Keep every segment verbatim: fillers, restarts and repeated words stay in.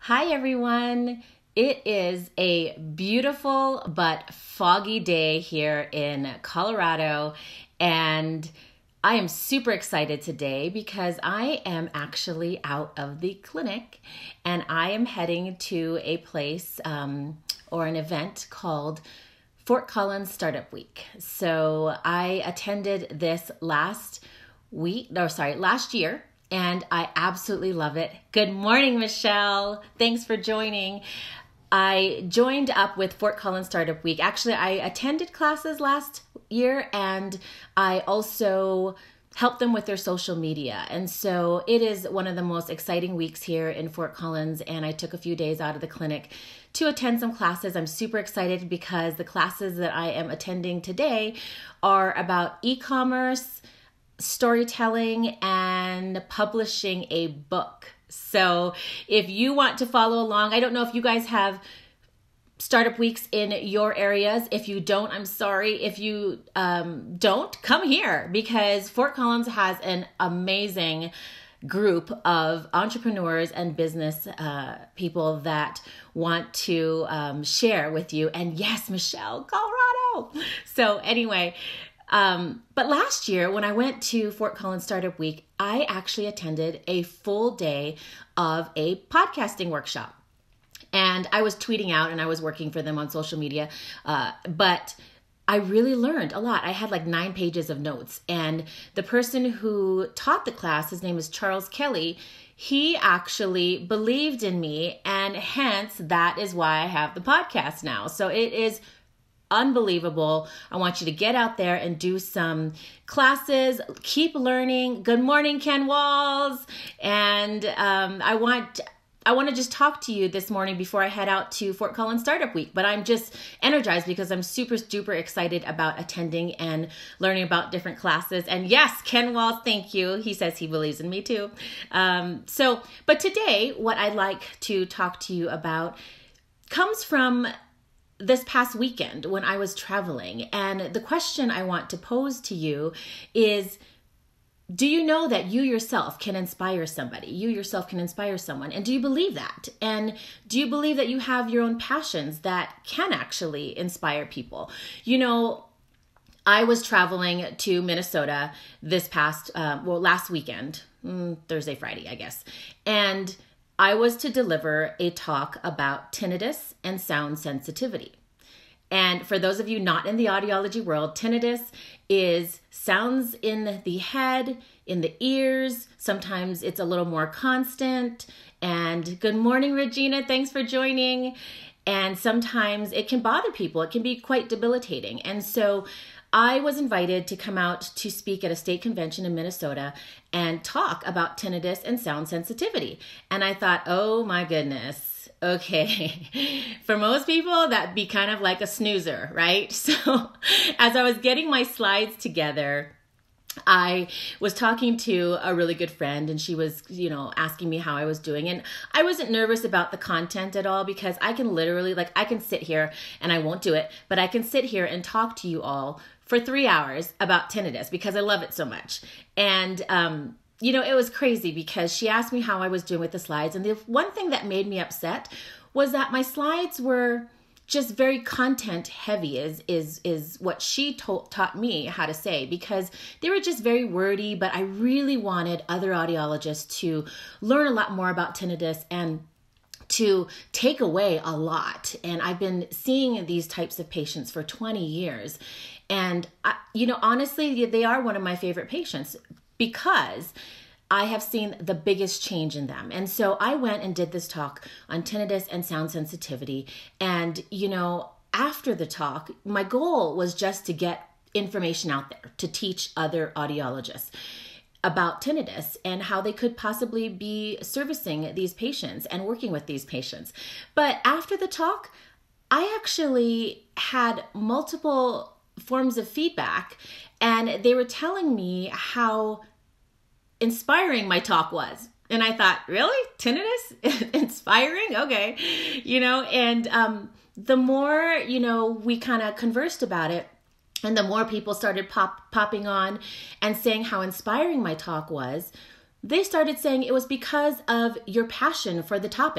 Hi everyone. It is a beautiful but foggy day here in Colorado, and I am super excited today because I am actually out of the clinic and I am heading to a place um, or an event called Fort Collins Startup Week. So I attended this last week, no, sorry, last year. And I absolutely love it. Good morning, Michelle. Thanks for joining. I joined up with Fort Collins Startup Week. Actually, I attended classes last year and I also helped them with their social media. And so it is one of the most exciting weeks here in Fort Collins. And I took a few days out of the clinic to attend some classes. I'm super excited because the classes that I am attending today are about e-commerce, storytelling, and publishing a book. So if you want to follow along, I don't know if you guys have startup weeks in your areas. If you don't, I'm sorry. If you um, don't, come here because Fort Collins has an amazing group of entrepreneurs and business uh, people that want to um, share with you. And yes, Michelle, Colorado. So anyway, Um, but last year when I went to Fort Collins Startup Week, I actually attended a full day of a podcasting workshop. And I was tweeting out and I was working for them on social media. Uh, but I really learned a lot. I had like nine pages of notes. And the person who taught the class, his name is Charles Kelly, he actually believed in me. And hence, that is why I have the podcast now. So it is unbelievable. I want you to get out there and do some classes, keep learning. Good morning, Ken Walls. And um, I want I want to just talk to you this morning before I head out to Fort Collins Startup Week. But I'm just energized because I'm super, super excited about attending and learning about different classes. And yes, Ken Walls, thank you. He says he believes in me too. Um, so, but today, what I'd like to talk to you about comes from this past weekend when I was traveling. And the question I want to pose to you is, do you know that you yourself can inspire somebody? You yourself can inspire someone. And do you believe that? And do you believe that you have your own passions that can actually inspire people? You know, I was traveling to Minnesota this past, uh, well, last weekend, mm, Thursday, Friday, I guess. And I was to deliver a talk about tinnitus and sound sensitivity. And for those of you not in the audiology world, tinnitus is sounds in the head, in the ears. Sometimes it's a little more constant. And good morning, Regina. Thanks for joining. And sometimes it can bother people. It can be quite debilitating. And so I was invited to come out to speak at a state convention in Minnesota and talk about tinnitus and sound sensitivity. And I thought, oh my goodness, okay. For most people, that'd be kind of like a snoozer, right? So as I was getting my slides together, I was talking to a really good friend and she was, you know, asking me how I was doing. And I wasn't nervous about the content at all because I can literally, like, I can sit here and I won't do it, but I can sit here and talk to you all for three hours about tinnitus because I love it so much. And, um, you know, it was crazy because she asked me how I was doing with the slides. And the one thing that made me upset was that my slides were just very content heavy is is is what she told, taught me how to say, because they were just very wordy, but I really wanted other audiologists to learn a lot more about tinnitus and to take away a lot. And I've been seeing these types of patients for twenty years. And, I, you know, honestly, they are one of my favorite patients because I have seen the biggest change in them. And so I went and did this talk on tinnitus and sound sensitivity. And, you know, after the talk, my goal was just to get information out there to teach other audiologists about tinnitus and how they could possibly be servicing these patients and working with these patients. But after the talk, I actually had multiple forms of feedback, and they were telling me how inspiring my talk was. And I thought, really? Tinnitus? Inspiring? Okay. You know, and um, the more, you know, we kind of conversed about it, and the more people started pop popping on and saying how inspiring my talk was, they started saying it was because of your passion for the topic.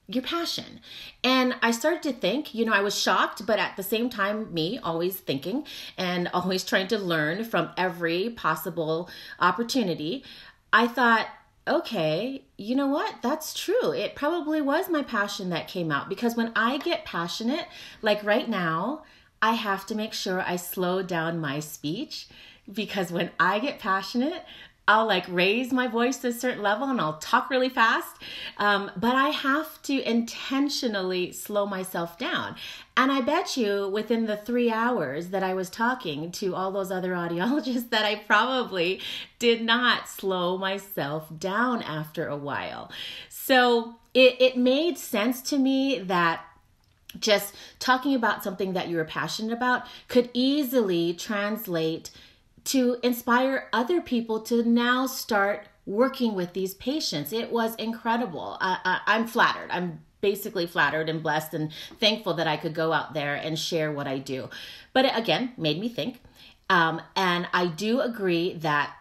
your passion. And I started to think, you know, I was shocked, but at the same time, me always thinking and always trying to learn from every possible opportunity. I thought, okay, you know what? That's true. It probably was my passion that came out, because when I get passionate, like right now, I have to make sure I slow down my speech, because when I get passionate, I'll like raise my voice to a certain level and I'll talk really fast. Um, but I have to intentionally slow myself down. And I bet you within the three hours that I was talking to all those other audiologists that I probably did not slow myself down after a while. So it, it made sense to me that just talking about something that you were passionate about could easily translate to inspire other people to now start working with these patients. It was incredible. I, I, I'm flattered. I'm basically flattered and blessed and thankful that I could go out there and share what I do. But it, again, made me think. Um, and I do agree that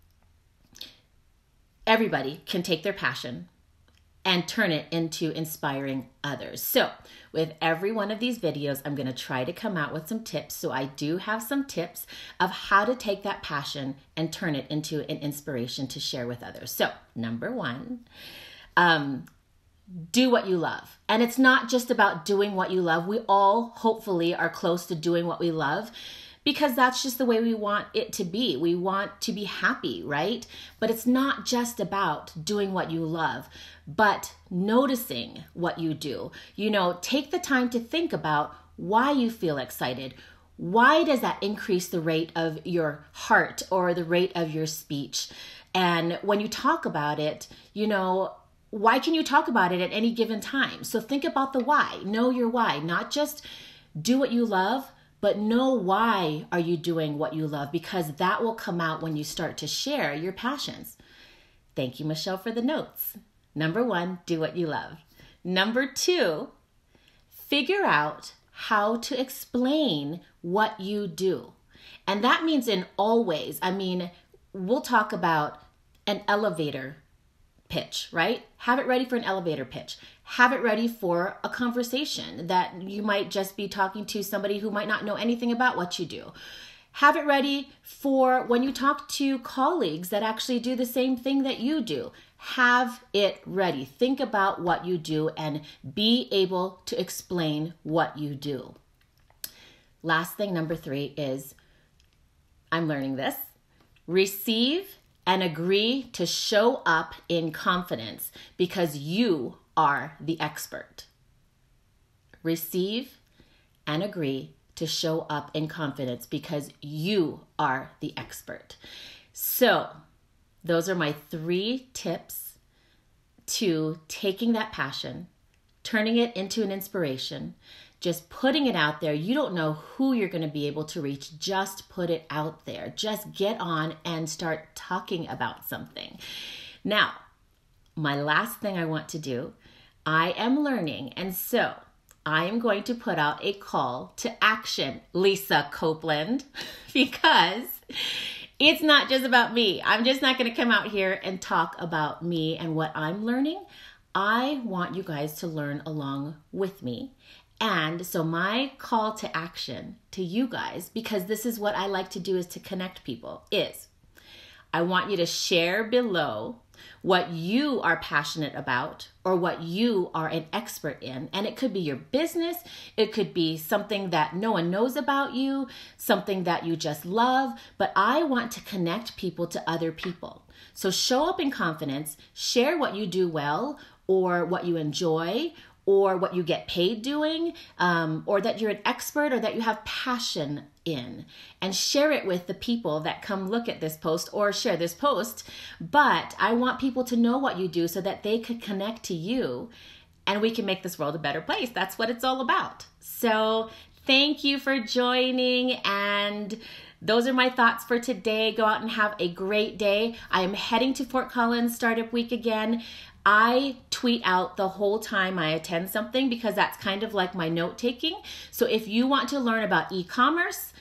everybody can take their passion and turn it into inspiring others. So with every one of these videos, I'm going to try to come out with some tips. So I do have some tips of how to take that passion and turn it into an inspiration to share with others. So number one, um, do what you love. And it's not just about doing what you love. We all hopefully are close to doing what we love, because that's just the way we want it to be. We want to be happy, right? But it's not just about doing what you love, but noticing what you do. You know, take the time to think about why you feel excited. Why does that increase the rate of your heart or the rate of your speech? And when you talk about it, you know, why can you talk about it at any given time? So think about the why. Know your why. Not just do what you love, but know why are you doing what you love, because that will come out when you start to share your passions. Thank you, Michelle, for the notes. Number one, do what you love. Number two, figure out how to explain what you do. And that means in all ways. I mean, we'll talk about an elevator pitch, right? Have it ready for an elevator pitch. Have it ready for a conversation that you might just be talking to somebody who might not know anything about what you do. Have it ready for when you talk to colleagues that actually do the same thing that you do. Have it ready. Think about what you do and be able to explain what you do. Last thing, number three, is, I'm learning this, receive and agree to show up in confidence, because you are the expert. Receive and agree to show up in confidence, because you are the expert. So those are my three tips to taking that passion, turning it into an inspiration, just putting it out there. You don't know who you're going to be able to reach. Just put it out there. Just get on and start talking about something. Now, my last thing I want to do, I am learning, and so I am going to put out a call to action, Lisa Copeland, because it's not just about me. I'm just not going to come out here and talk about me and what I'm learning. I want you guys to learn along with me. And so my call to action to you guys, because this is what I like to do, is to connect people, is I want you to share below what you are passionate about or what you are an expert in. And it could be your business. It could be something that no one knows about you, something that you just love. But I want to connect people to other people. So show up in confidence, share what you do well or what you enjoy, or what you get paid doing, um, or that you're an expert or that you have passion in, and share it with the people that come look at this post or share this post. But I want people to know what you do so that they could connect to you and we can make this world a better place. That's what it's all about. So thank you for joining, and those are my thoughts for today. Go out and have a great day. I am heading to Fort Collins Startup Week again. I tweet out the whole time I attend something, because that's kind of like my note taking. So if you want to learn about e-commerce,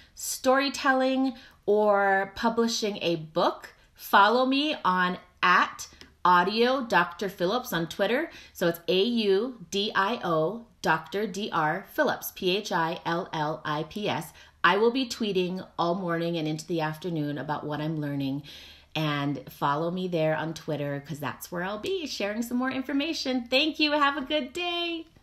storytelling, or publishing a book, follow me on at Audio Doctor Phillips on Twitter. So it's A U D I O Doctor D R Phillips, P H I L L I P S. I will be tweeting all morning and into the afternoon about what I'm learning. And follow me there on Twitter because that's where I'll be sharing some more information. Thank you. Have a good day.